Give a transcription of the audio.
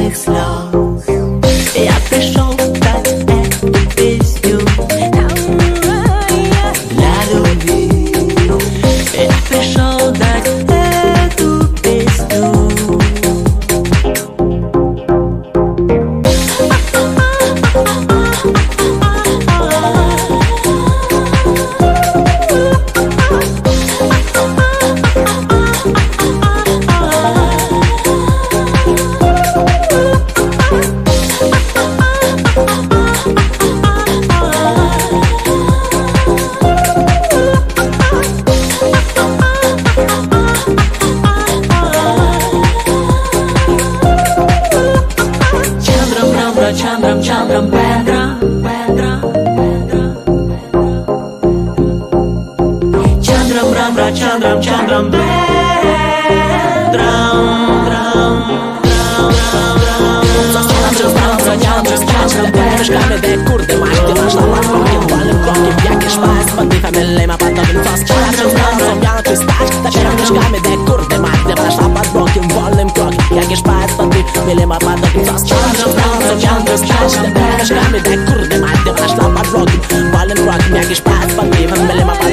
твоих слез. Я пришел дать эту песню для любви. Я пришел дать эту песню. Chandram, Chandram, Pendra, Pendra, Chandram, Ramra, Chandram, Chandram, Pendra, Де курди маєш, ти нашла лапків, вольним кроків, як і шпайс, подиха милима, потоким фос. Чарджем, зразом, я на твій стач, та чернишками, де курди маєш, ти нашла подбоків, вольним кроків, як і шпайс, подиха милима, потоким фос. Чарджем, зразом, я на твій стач, та чернишками, де курди маєш, ти нашла подбоків, вольним кроків, як і шпайс, подиха милима,